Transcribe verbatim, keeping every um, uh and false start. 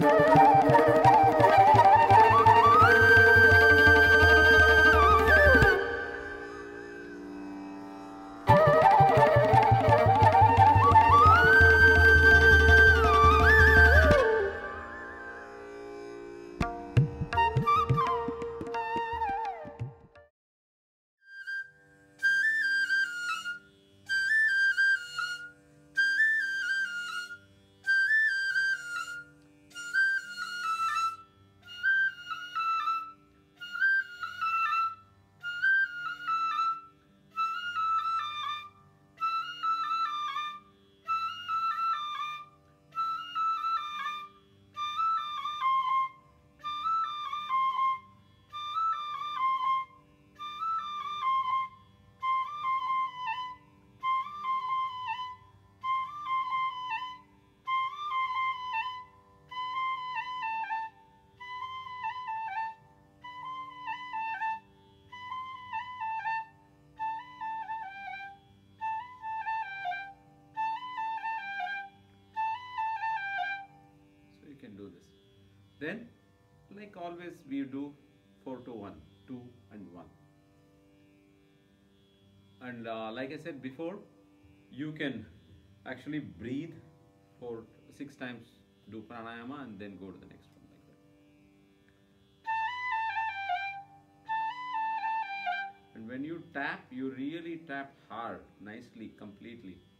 Do this. Then, like always, we do four to one, two and one. And uh, like I said before, you can actually breathe for six times, do pranayama, and then go to the next one like that. And when you tap, you really tap hard, nicely, completely.